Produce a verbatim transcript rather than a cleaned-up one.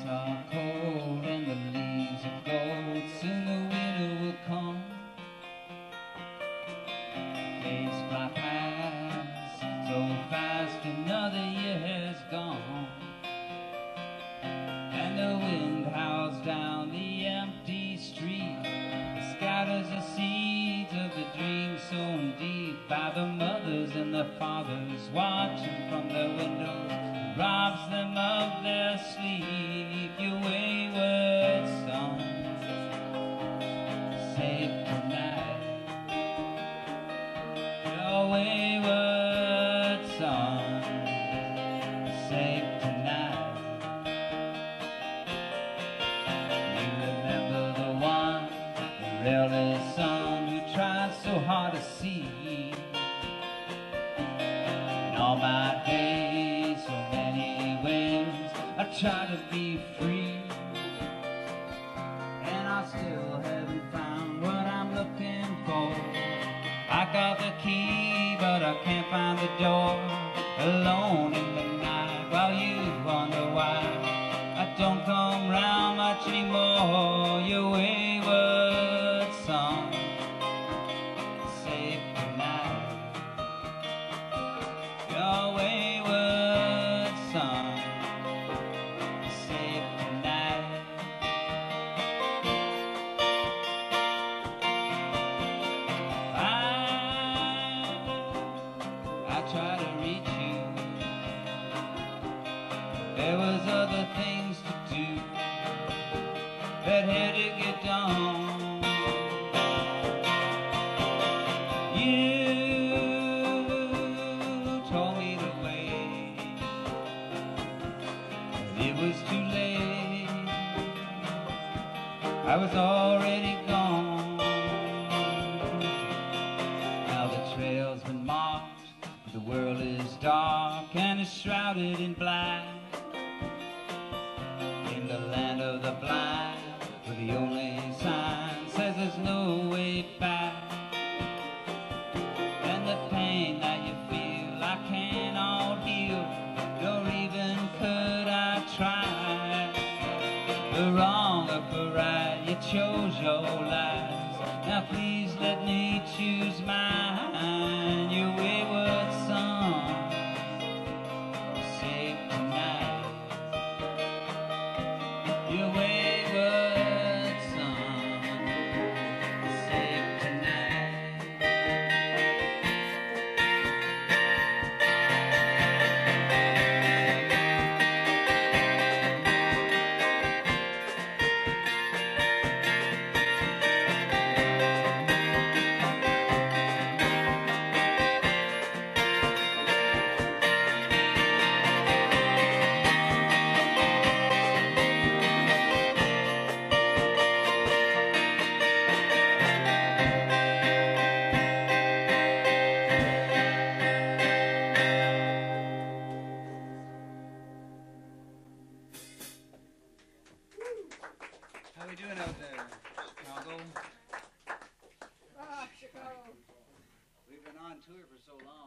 are cold and the leaves are gold. Soon the winter will come. Days fly past so fast, another year has gone. And the wind howls down the empty street, it scatters the seeds of the dreams sown deep by the mothers and the fathers watching from their windows. Robs them of their sleep. You wayward son, save tonight. Your wayward son, save tonight. You remember the one, the realest son who tried so hard to see. In all my days, so many ways, I try to be free, and I still haven't found what I'm looking for. I got the key, but I can't find the door. Alone in the night, while you wonder why I don't come round much anymore. You wayward son, save tonight. Your wayward son, save tonight. I, I try to reach you. There was other things to do that had to get done. You told me to wait, but it was too late. I was already gone. Now the trail's been marked, the world is dark and is shrouded in black. In the land of the blind, where the only sign says there's no way back. And the pain that you feel I cannot heal, nor even could I try. The wrong of the right, you chose your lies. Now please let me choose mine. You wayward son, save tonight. You wayward son, save tonight. How we doing out there, Chicago? Ah, Chicago. We've been on tour for so long.